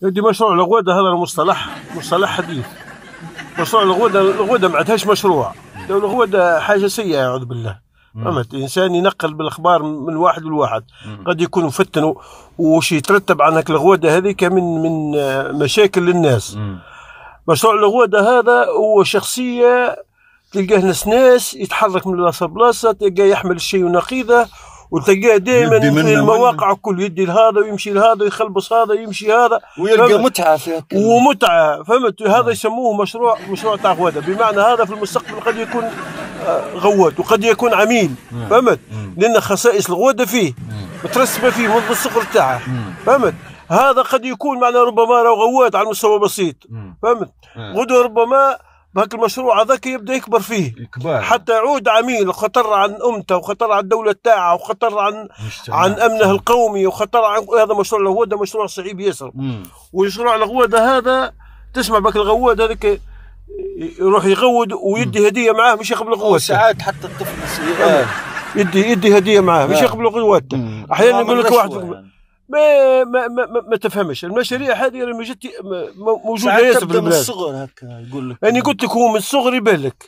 يدي مشروع الغوده هذا مصطلح حديث. مشروع الغوده ما عندهاش مشروع. الغوده حاجه سيئه اعوذ بالله. فهمت؟ الانسان ينقل بالاخبار من واحد لواحد، قد يكون مفتن وش يترتب عن هاك الغوده هذيك من مشاكل للناس. مشروع الغوده هذا هو شخصيه تلقاه ناس يتحرك من بلاصه لبلاصه، تلقاه يحمل الشيء ونقيضه، وتلقاه دائما في المواقع الكل يدي لهذا ويمشي لهذا ويخلبص هذا يمشي هذا ويلقى متعه فيها ومتعه. فهمت؟ هذا يسموه مشروع تاع غوده، بمعنى هذا في المستقبل قد يكون غواد وقد يكون عميل. فهمت؟ لان خصائص الغوده فيه مترسبه فيه منذ الصغر تاعه. فهمت؟ هذا قد يكون معنا ربما غواد على مستوى بسيط. فهمت؟ غدوه ربما بهاك المشروع هذاك يبدا يكبر فيه حتى يعود عميل، وخطر عن امته وخطر عن الدوله تاعه وخطر عن امنه القومي وخطر عن هذا مشروع الغوده. مشروع صعيب ياسر. ومشروع الغوده هذا تسمع بك الغواد هذاك يروح يغود ويدي هديه معاه مش يقبل غوته. ساعات حتى الطفل يدي هديه معاه مش يقبل غوته. احيانا يقول لك واحد ما تفهمش المشاريع هذه موجوده ياسر في البلاد. الصغر هكا يقول لك. انا قلت لك هو من الصغر يبان لك.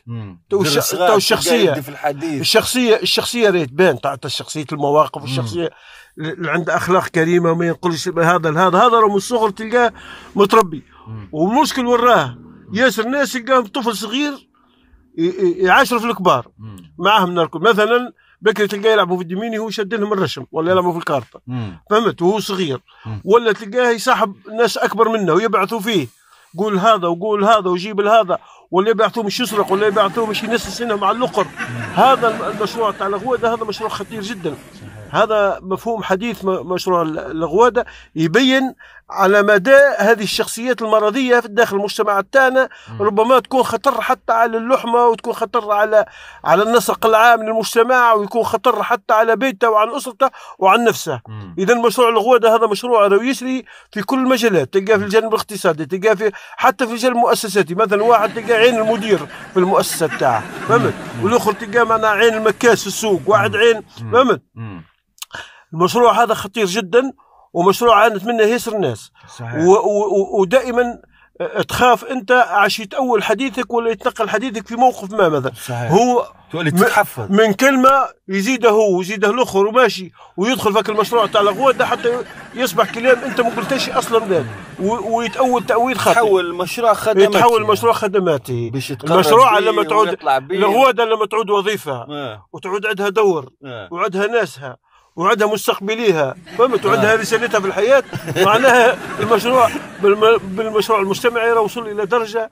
الشخصيه راه تبان تاع شخصيه المواقف، الشخصيه اللي عنده اخلاق كريمه وما ينقلش هذا راه من الصغر تلقاه متربي. والمشكل وراه ياسر الناس يلقاهم طفل صغير يعاشر في الكبار معاهم نركض مثلا. بكري تلقاه يلعبوا في الدميني هو شاد لهم الرشم ولا يلعبوا في الكارطه. فهمت؟ وهو صغير. ولا تلقاه يصاحب ناس اكبر منه ويبعثوا فيه قول هذا وقول هذا وجيب هذا، ولا يبعثوه مش يسرق ولا يبعثوه مش ينسس مع اللقر. هذا المشروع تاع الغوده هذا مشروع خطير جدا. هذا مفهوم حديث مشروع الغوده يبين على مدى هذه الشخصيات المرضيه في داخل المجتمع تاعنا. ربما تكون خطر حتى على اللحمه، وتكون خطر على النسق العام للمجتمع، ويكون خطر حتى على بيته وعن اسرته وعن نفسه. اذا مشروع الغوده هذا مشروع يسري في كل المجالات. تلقاه في الجانب الاقتصادي، تلقاه حتى في الجانب المؤسساتي. مثلا واحد تلقاه عين المدير في المؤسسه تاعه. فهمت؟ والاخر تلقاه معنا عين المكاس في السوق، واحد عين. فهمت؟ المشروع هذا خطير جدا، ومشروع عانت منه ياسر الناس. ودائما تخاف انت عاش يتأول حديثك ولا يتنقل حديثك في موقف ما مثلا. صحيح. هو تولي تتحفظ من كلمه يزيده هو ويزيده الاخر وماشي ويدخل في المشروع تاع الغوده حتى يصبح كلام انت ما قلتش اصلا ذاك، ويتأول تأويل خاطئ. يتحول مشروع خدماتي. المشروع لما تعود الغوده لما تعود وظيفه وتعود عندها دور وعندها ناسها وعندها مستقبليها. فهمت؟ وعندها رسالتها في الحياه. معناها المشروع بالمشروع المجتمعي وصل الى درجه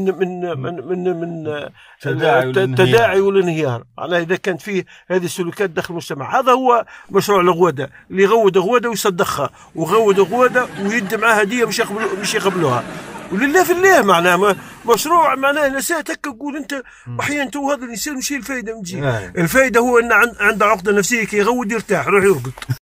من تداعي والانهيار. معناها اذا كانت فيه هذه السلوكات داخل المجتمع. هذا هو مشروع الغوده اللي يغود غوده ويصدقها، وغود غوده ويدي معها هديه مش يقبلوها. ولله في الله. معناها مشروع معناه نسيت هكا تقول انت احيانا تو هذا الانسان وش الفائده من جهه؟ الفائده هو ان عنده عقده نفسيه كي يغود يرتاح يروح يرقد.